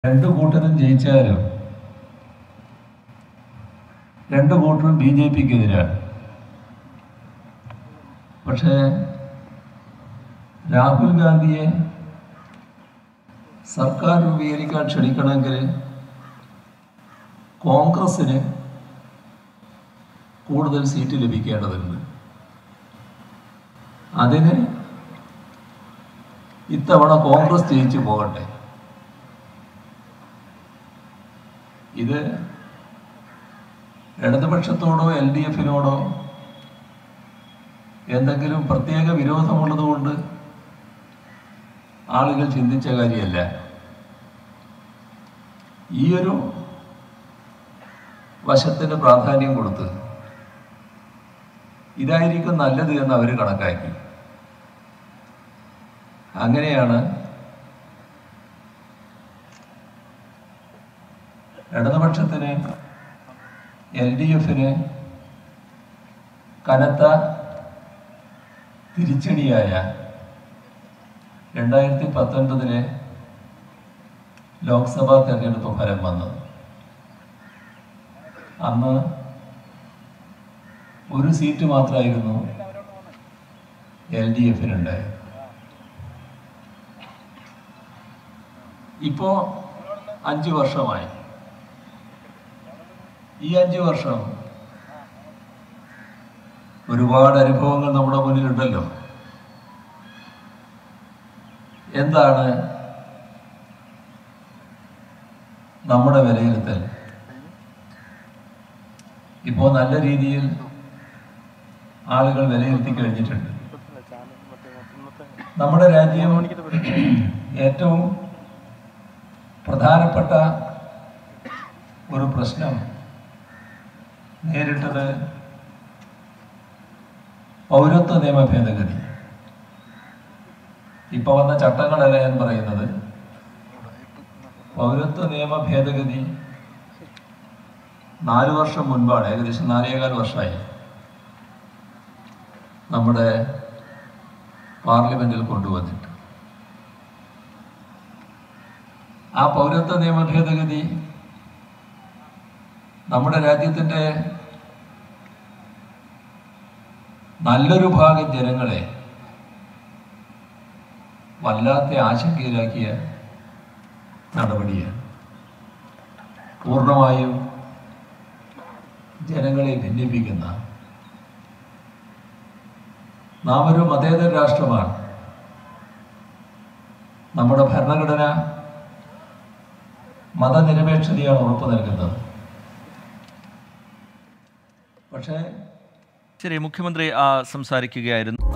രണ്ട് കൂട്ടരും ജയിച്ചാലും രണ്ട് കൂട്ടരും BJP-ക്കെതിരാണ്. പക്ഷേ രാഹുൽ ഗാന്ധിയെ സർക്കാർ രൂപീകരിക്കാൻ ക്ഷണിക്കണമെങ്കിൽ കോൺഗ്രസ്സിന് കൂടുതൽ സീറ്റ് ലഭിക്കേണ്ടതുണ്ട്. അതിന് ഇത്തവണ കോൺഗ്രസ് ജയിച്ചു പോകട്ടെ. ഇത് ഇടതുപക്ഷത്തോടോ LDF-നോടോ എന്തെങ്കിലും പ്രത്യേക വിരോധമുള്ളതുകൊണ്ട് ആളുകൾ ചിന്തിച്ച കാര്യമല്ല. ഈയൊരു വശത്തിന് പ്രാധാന്യം കൊടുത്ത് ഇതായിരിക്കും നല്ലത് എന്ന് അവർ കണക്കാക്കി. അങ്ങനെയാണ് ഇടതുപക്ഷത്തിന് LDF-ന് കനത്ത തിരിച്ചടിയായ 2019 ലോക്സഭാ തെരഞ്ഞെടുപ്പ് ഫലം വന്നത്. അന്ന് ഒരു സീറ്റ് മാത്രമായിരുന്നു LDF-നുണ്ടായത്. ഇപ്പോൾ 5 വർഷമായി. ഈ 5 വർഷം ഒരുപാട് അനുഭവങ്ങൾ നമ്മുടെ മുന്നിലുണ്ടല്ലോ. എന്താണ് നമ്മുടെ വിലയിരുത്തൽ? ഇപ്പോൾ നല്ല രീതിയിൽ ആളുകൾ വിലയിരുത്തി കഴിഞ്ഞിട്ടുണ്ട്. നമ്മുടെ രാജ്യം ഏറ്റവും പ്രധാനപ്പെട്ട ഒരു പ്രശ്നം നേരിട്ടത് പൗരത്വ നിയമ ഭേദഗതി. ഇപ്പോൾ വന്ന ചട്ടങ്ങളല്ല ഞാൻ പറയുന്നത്. പൗരത്വ നിയമ ഭേദഗതി 4 വർഷം മുൻപാണ്, ഏകദേശം 4.25 വർഷമായി നമ്മുടെ പാർലമെന്റിൽ കൊണ്ടുവന്നിട്ട്. ആ പൗരത്വ നിയമ ഭേദഗതി നമ്മുടെ രാജ്യത്തിൻ്റെ നല്ലൊരു ഭാഗം ജനങ്ങളെ വല്ലാത്ത ആശങ്കയിലാക്കിയ നടപടിയാണ്. പൂർണ്ണമായും ജനങ്ങളെ ഭിന്നിപ്പിക്കുന്ന. നാം ഒരു മതേതര രാഷ്ട്രമാണ്. നമ്മുടെ ഭരണഘടന മതനിരപേക്ഷതയാണ് ഉറപ്പു നൽകുന്നത്. പക്ഷേ ശരി, മുഖ്യമന്ത്രി സംസാരിക്കുകയായിരുന്നു.